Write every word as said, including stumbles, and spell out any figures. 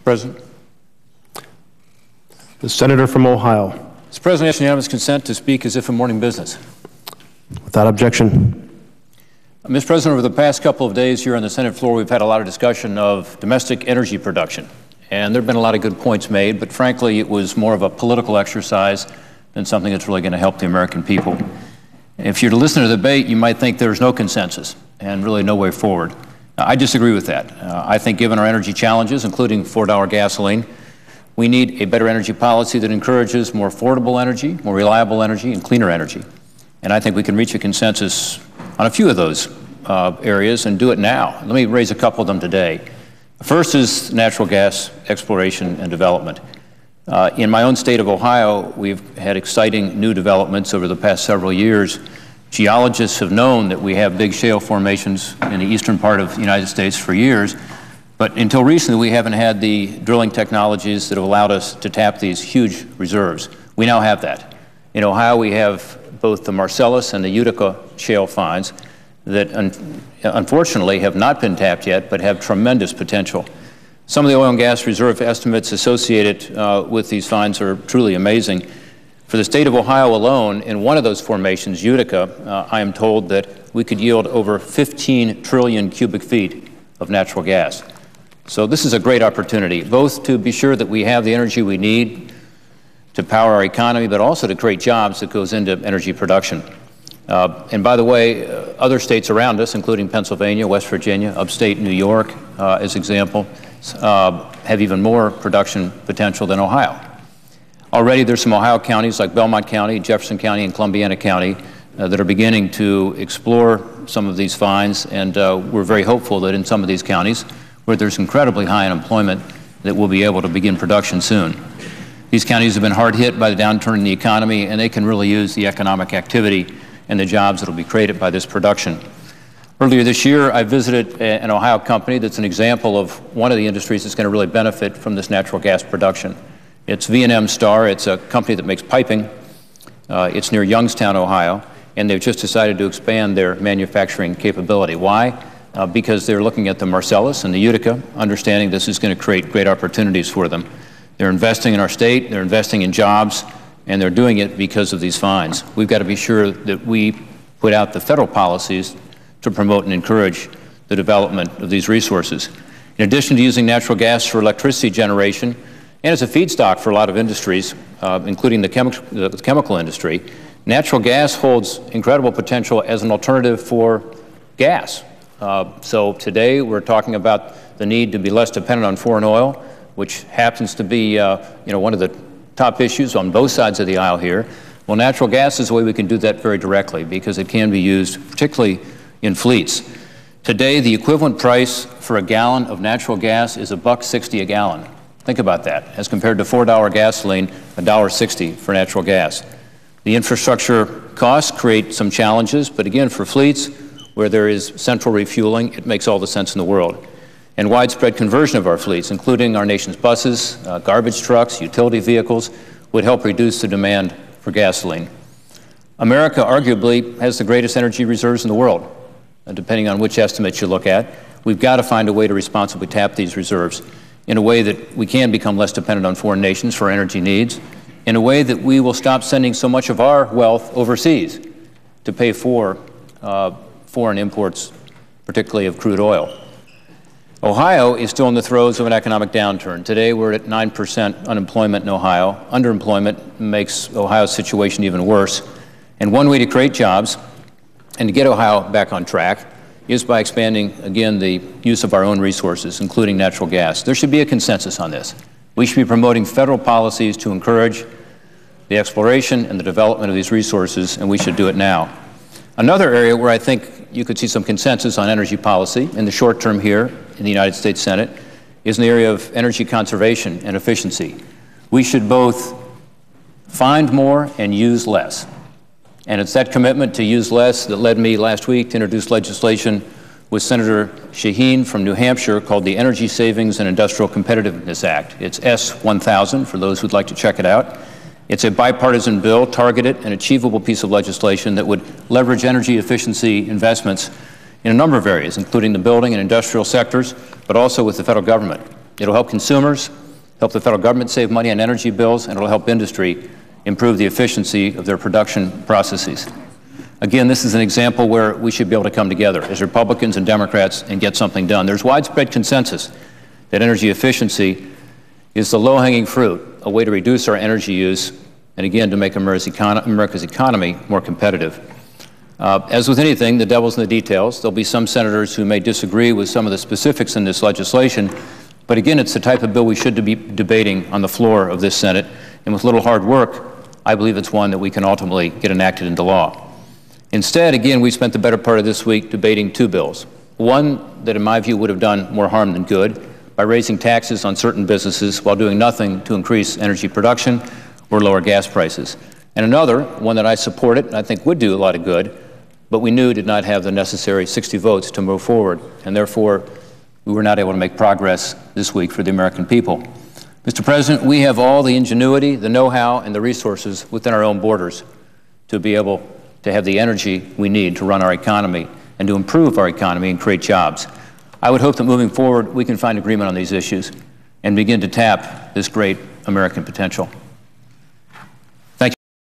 President. The Senator from Ohio. Mister President, I ask unanimous consent to speak as if in morning business. Without objection. Mister President, over the past couple of days here on the Senate floor, we've had a lot of discussion of domestic energy production. And there have been a lot of good points made, but frankly, it was more of a political exercise than something that's really going to help the American people. If you're to listen to the debate, you might think there's no consensus and really no way forward. Now, I disagree with that. Uh, I think given our energy challenges, including four dollar gasoline, we need a better energy policy that encourages more affordable energy, more reliable energy, and cleaner energy. And I think we can reach a consensus on a few of those uh, areas and do it now. Let me raise a couple of them today. First is natural gas exploration and development. Uh, in my own state of Ohio, we've had exciting new developments over the past several years. Geologists have known that we have big shale formations in the eastern part of the United States for years, but until recently we haven't had the drilling technologies that have allowed us to tap these huge reserves. We now have that. In Ohio, we have both the Marcellus and the Utica shale finds that un unfortunately have not been tapped yet, but have tremendous potential. Some of the oil and gas reserve estimates associated uh, with these finds are truly amazing. For the state of Ohio alone, in one of those formations, Utica, uh, I am told that we could yield over fifteen trillion cubic feet of natural gas. So this is a great opportunity, both to be sure that we have the energy we need to power our economy, but also to create jobs that goes into energy production. Uh, and by the way, uh, other states around us, including Pennsylvania, West Virginia, upstate New York, uh, as example, uh, have even more production potential than Ohio. Already there's some Ohio counties like Belmont County, Jefferson County, and Columbiana County uh, that are beginning to explore some of these finds, and uh, we're very hopeful that in some of these counties, where there's incredibly high unemployment, that we'll be able to begin production soon. These counties have been hard hit by the downturn in the economy, and they can really use the economic activity and the jobs that will be created by this production. Earlier this year, I visited a, an Ohio company that's an example of one of the industries that's going to really benefit from this natural gas production. It's V and M Star. It's a company that makes piping. Uh, it's near Youngstown, Ohio, and they've just decided to expand their manufacturing capability. Why? Uh, because they're looking at the Marcellus and the Utica, understanding this is going to create great opportunities for them. They're investing in our state, they're investing in jobs, and they're doing it because of these finds. We've got to be sure that we put out the federal policies to promote and encourage the development of these resources. In addition to using natural gas for electricity generation and as a feedstock for a lot of industries, uh, including the, chemi the chemical industry, natural gas holds incredible potential as an alternative for gas. Uh, so today we're talking about the need to be less dependent on foreign oil, which happens to be uh, you know, one of the top issues on both sides of the aisle here. Well, natural gas is a way we can do that very directly because it can be used particularly in fleets. Today, the equivalent price for a gallon of natural gas is a buck sixty a gallon. Think about that, as compared to four dollar gasoline, a dollar sixty for natural gas. The infrastructure costs create some challenges, but again, for fleets where there is central refueling, it makes all the sense in the world. And widespread conversion of our fleets, including our nation's buses, uh, garbage trucks, utility vehicles, would help reduce the demand for gasoline. America arguably has the greatest energy reserves in the world, uh, depending on which estimates you look at. We've got to find a way to responsibly tap these reserves in a way that we can become less dependent on foreign nations for energy needs, in a way that we will stop sending so much of our wealth overseas to pay for uh, foreign imports, particularly of crude oil. Ohio is still in the throes of an economic downturn. Today we're at nine percent unemployment in Ohio. Underemployment makes Ohio's situation even worse. And one way to create jobs and to get Ohio back on track is by expanding, again, the use of our own resources, including natural gas. There should be a consensus on this. We should be promoting federal policies to encourage the exploration and the development of these resources, and we should do it now. Another area where I think you could see some consensus on energy policy in the short term here in the United States Senate is in the area of energy conservation and efficiency. We should both find more and use less. And it's that commitment to use less that led me last week to introduce legislation with Senator Shaheen from New Hampshire called the Energy Savings and Industrial Competitiveness Act. It's S one thousand for those who'd like to check it out. It's a bipartisan bill, targeted and achievable piece of legislation that would leverage energy efficiency investments in a number of areas, including the building and industrial sectors, but also with the federal government. It'll help consumers, help the federal government save money on energy bills, and it'll help industry improve the efficiency of their production processes. Again, this is an example where we should be able to come together as Republicans and Democrats and get something done. There's widespread consensus that energy efficiency is the low-hanging fruit, a way to reduce our energy use, and again, to make America's economy more competitive. Uh, as with anything, the devil's in the details. There'll be some senators who may disagree with some of the specifics in this legislation, but again, it's the type of bill we should be debating on the floor of this Senate, and with little hard work, I believe it's one that we can ultimately get enacted into law. Instead, again, we spent the better part of this week debating two bills. One that, in my view, would have done more harm than good by raising taxes on certain businesses while doing nothing to increase energy production or lower gas prices. And another, one that I supported and I think would do a lot of good, but we knew did not have the necessary sixty votes to move forward, and therefore we were not able to make progress this week for the American people. Mister President, we have all the ingenuity, the know-how, and the resources within our own borders to be able to have the energy we need to run our economy and to improve our economy and create jobs. I would hope that moving forward we can find agreement on these issues and begin to tap this great American potential.